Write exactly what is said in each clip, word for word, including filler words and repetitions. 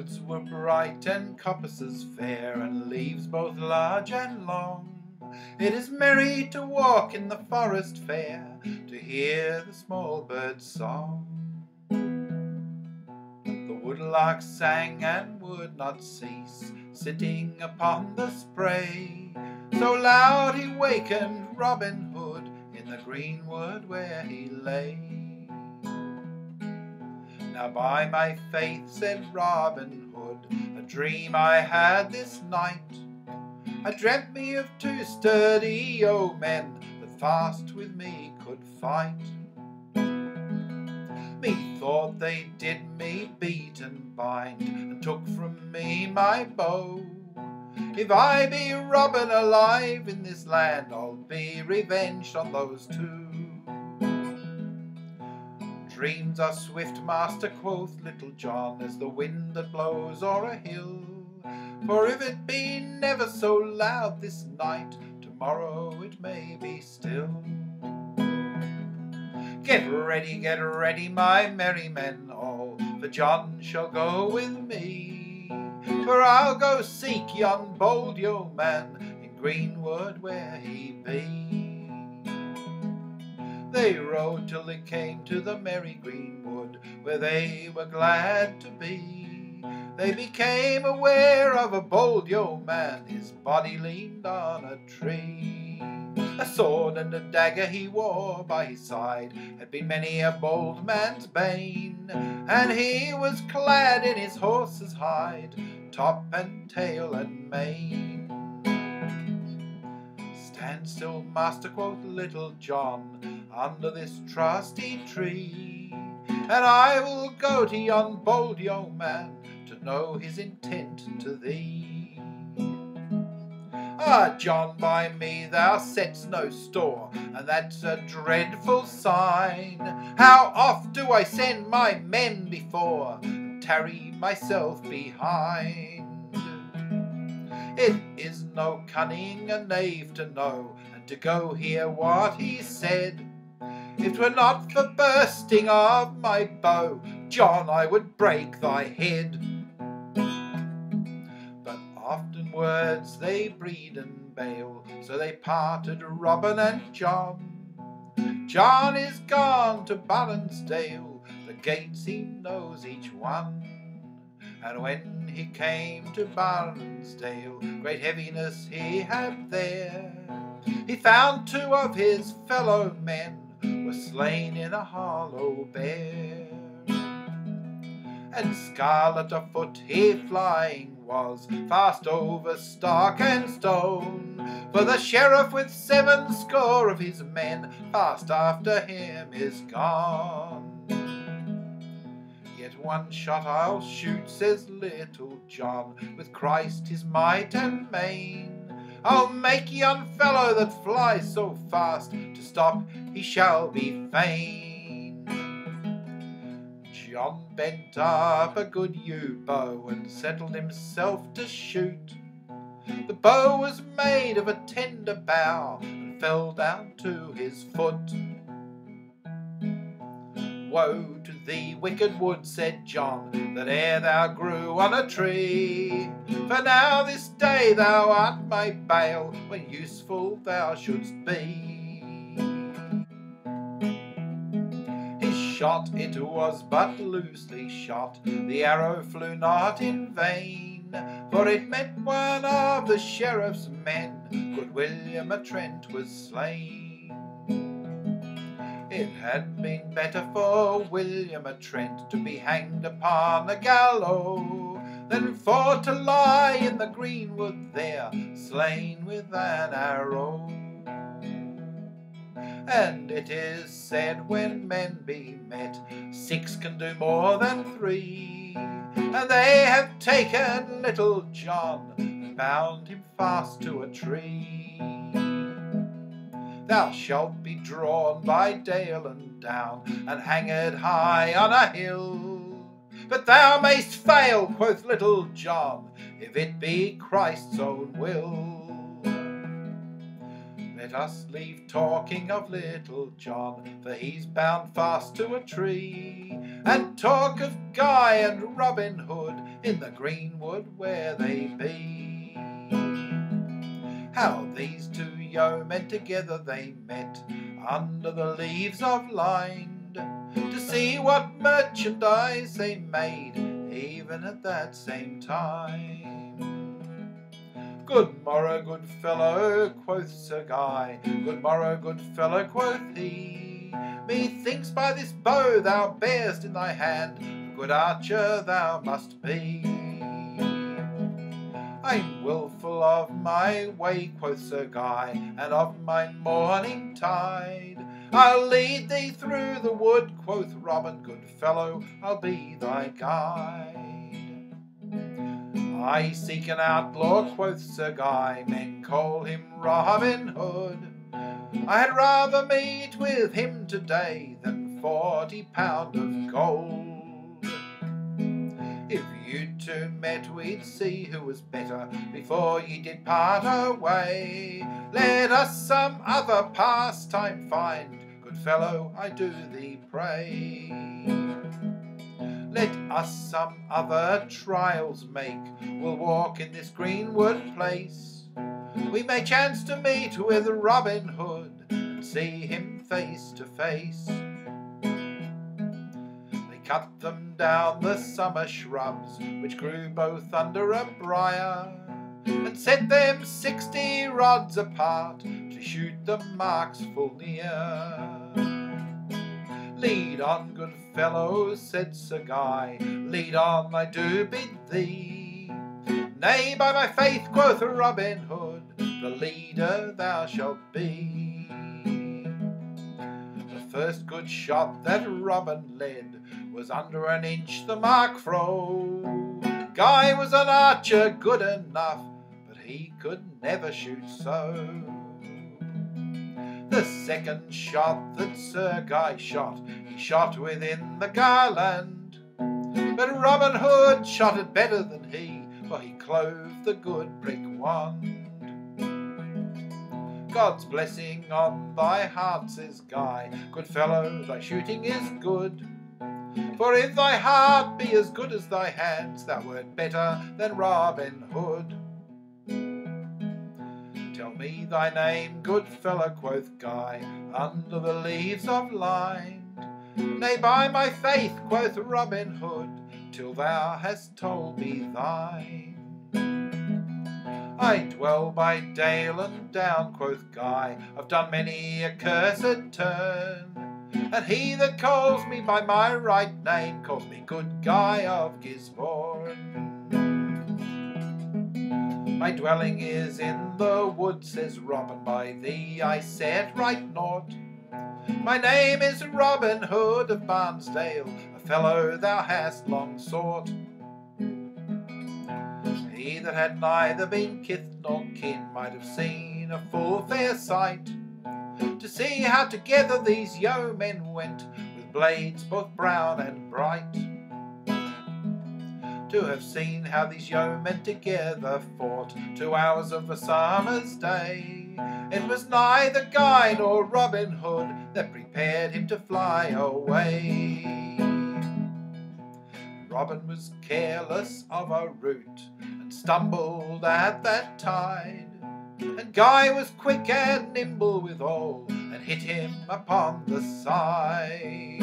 Woods were bright and coppices fair, and leaves both large and long. It is merry to walk in the forest fair, to hear the small bird's song. The woodlark sang and would not cease, sitting upon the spray, so loud he wakened Robin Hood in the greenwood where he lay. Now by my faith, said Robin Hood, a dream I had this night. I dreamt me of two sturdy yeomen that fast with me could fight. Methought they did me beat and bind, and took from me my bow. If I be Robin alive in this land, I'll be revenged on those two. Dreams are swift, master, quoth Little John, as the wind that blows o'er a hill. For if it be never so loud this night, tomorrow it may be still. Get ready, get ready, my merry men all, for John shall go with me. For I'll go seek yon bold yeoman in greenwood where he be. They rode till they came to the merry greenwood, where they were glad to be. They became aware of a bold yeoman, his body leaned on a tree. A sword and a dagger he wore by his side, had been many a bold man's bane, and he was clad in his horse's hide, top and tail and mane. Stand still, master, quoth Little John, under this trusty tree, and I will go to yon bold yeoman to know his intent to thee. Ah, John, by me thou set'st no store, and that's a dreadful sign. How oft do I send my men before, and tarry myself behind? It is no cunning a knave to know, and to go hear what he said. If 'twere not for bursting of my bow, John, I would break thy head. But often words they breed and bail, so they parted Robin and John. John is gone to Barnesdale, the gates he knows each one. And when he came to Barnesdale, great heaviness he had there. He found two of his fellow men were slain in a hollow bear. And scarlet of foot he flying was, fast over stock and stone. For the sheriff with seven score of his men, fast after him is gone. Yet one shot I'll shoot, says Little John, with Christ his might and main. I'll make yon fellow that flies so fast, to stop he shall be fain. John bent up a good yew bow, and settled himself to shoot. The bow was made of a tender bough, and fell down to his foot. Woe to thee, wicked wood, said John, that ere thou grew on a tree. For now this day thou art my bale, when useful thou shouldst be. His shot it was but loosely shot, the arrow flew not in vain, for it met one of the sheriff's men, good William a Trent was slain. It had been better for William a Trent to be hanged upon a gallows, than for to lie in the greenwood there, slain with an arrow. And it is said when men be met, six can do more than three, and they have taken Little John, and bound him fast to a tree. Thou shalt be drawn by dale and down, and hanged high on a hill. But thou mayst fail, quoth Little John, if it be Christ's own will. Let us leave talking of Little John, for he's bound fast to a tree, and talk of Guy and Robin Hood in the greenwood where they be. How these two yeomen together they met under the leaves of Lynd, to see what merchandise they made even at that same time. Good morrow, good fellow, quoth Sir Guy, good morrow, good fellow, quoth he. Methinks by this bow thou bear'st in thy hand, a good archer thou must be. I'm wilful of my way, quoth Sir Guy, and of mine morning tide. I'll lead thee through the wood, quoth Robin, good fellow, I'll be thy guide. I seek an outlaw, quoth Sir Guy, men call him Robin Hood. I had rather meet with him today than forty pound of gold. If you two met, we'd see who was better before ye did part away. Let us some other pastime find, good fellow, I do thee pray. Let us some other trials make, we'll walk in this greenwood place. We may chance to meet with Robin Hood, and see him face to face. They cut them down the summer shrubs, which grew both under a briar, and set them sixty rods apart, to shoot the marks full near. Lead on, good fellow, said Sir Guy, lead on, I do bid thee. Nay, by my faith, quoth Robin Hood, the leader thou shalt be. The first good shot that Robin led was under an inch the mark fro. Guy was an archer good enough, but he could never shoot so. The second shot that Sir Guy shot, he shot within the garland, but Robin Hood shot it better than he, for he clove the good brick wand. God's blessing on thy heart, says Guy, good fellow, thy shooting is good. For if thy heart be as good as thy hands, thou wert better than Robin Hood. Tell me thy name, good fellow, quoth Guy, under the leaves of Lynd. Nay, by my faith, quoth Robin Hood, till thou hast told me thine. I dwell by dale and down, quoth Guy, I've done many a cursed turn, and he that calls me by my right name calls me good Guy of Gisborne. My dwelling is in the wood, says Robin, by thee I set right naught. My name is Robin Hood of Barnesdale, a fellow thou hast long sought. He that had neither been kith nor kin might have seen a full fair sight, to see how together these yeomen went, with blades both brown and bright. To have seen how these yeomen together fought two hours of a summer's day, it was neither Guy nor Robin Hood that prepared him to fly away. Robin was careless of a route, and stumbled at that tide, and Guy was quick and nimble withal, and hit him upon the side.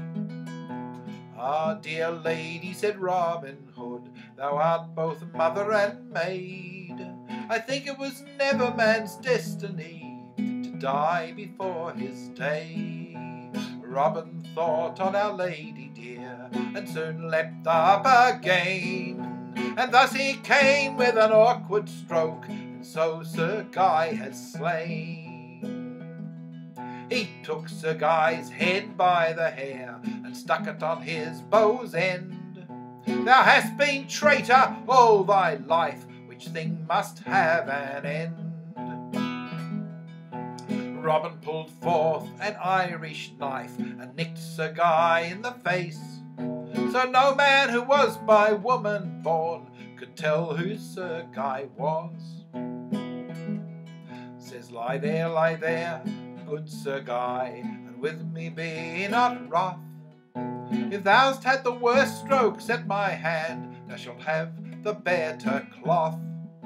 Ah, dear lady, said Robin Hood, thou art both mother and maid. I think it was never man's destiny to die before his day. Robin thought on our lady dear, and soon leapt up again, and thus he came with an awkward stroke, and so Sir Guy has slain. He took Sir Guy's head by the hair, and stuck it on his bow's end. Thou hast been traitor all thy life, which thing must have an end. Robin pulled forth an Irish knife, and nicked Sir Guy in the face. So no man who was by woman born could tell who Sir Guy was. Says, lie there, lie there, good Sir Guy, and with me be not wroth. If thou'st had the worst strokes at my hand, thou shalt have the better cloth.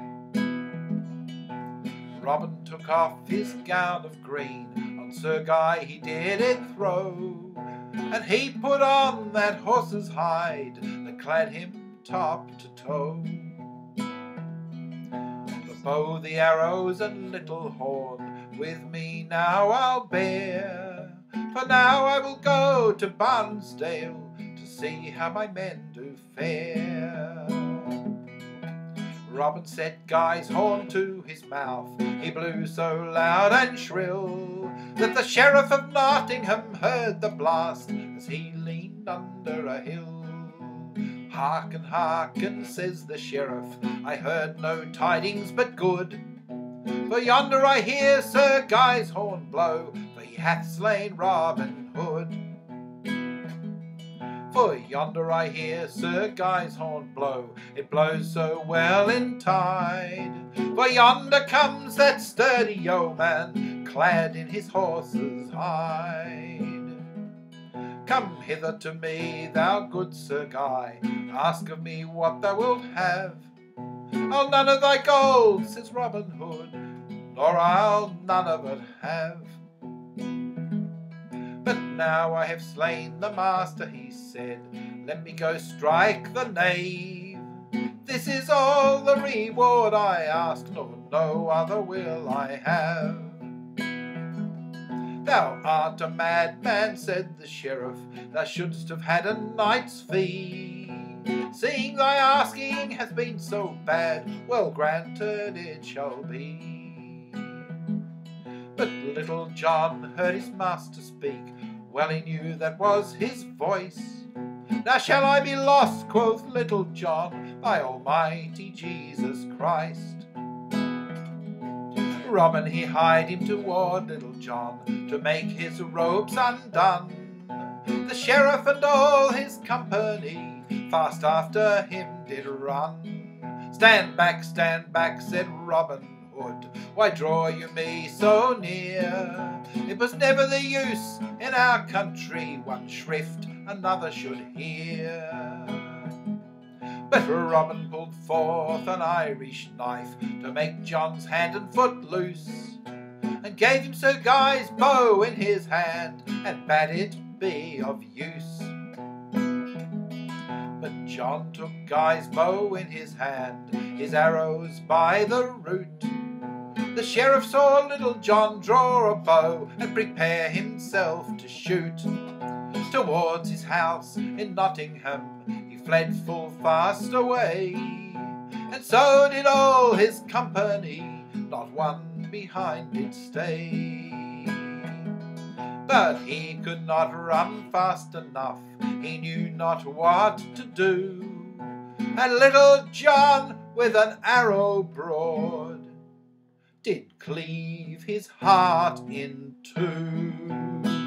Robin took off his gown of green, on Sir Guy he did it throw, and he put on that horse's hide that clad him top to toe. The bow, the arrows, and little horn with me now I'll bear, for now I will go to Barnesdale to see how my men do fare. Robin set Guy's horn to his mouth, he blew so loud and shrill that the Sheriff of Nottingham heard the blast as he leaned under a hill. Hearken, hearken, says the Sheriff, I heard no tidings but good, for yonder I hear Sir Guy's horn blow, for he hath slain Robin Hood. For yonder I hear Sir Guy's horn blow, it blows so well in tide, for yonder comes that sturdy yeoman, clad in his horse's hide. Come hither to me, thou good Sir Guy, ask of me what thou wilt have. I'll none of thy gold, says Robin Hood, nor I'll none of it have. But now I have slain the master, he said, let me go strike the knave. This is all the reward I ask, nor no other will I have. Thou art a madman, said the Sheriff, thou shouldst have had a knight's fee. Seeing thy asking hath been so bad, well granted it shall be. But Little John heard his master speak, well he knew that was his voice. Now shall I be lost, quoth Little John, by Almighty Jesus Christ. Robin he hied him toward Little John, to make his robes undone. The Sheriff and all his company fast after him did run. Stand back, stand back, said Robin Hood, why draw you me so near? It was never the use in our country one shrift another should hear. But Robin pulled forth an Irish knife to make John's hand and foot loose, and gave him Sir Guy's bow in his hand, and bade it be of use. But John took Guy's bow in his hand, his arrows by the root. The Sheriff saw Little John draw a bow and prepare himself to shoot. Towards his house in Nottingham he fled full fast away, and so did all his company, not one behind did stay. But he could not run fast enough, he knew not what to do, and Little John with an arrow broad did cleave his heart in two.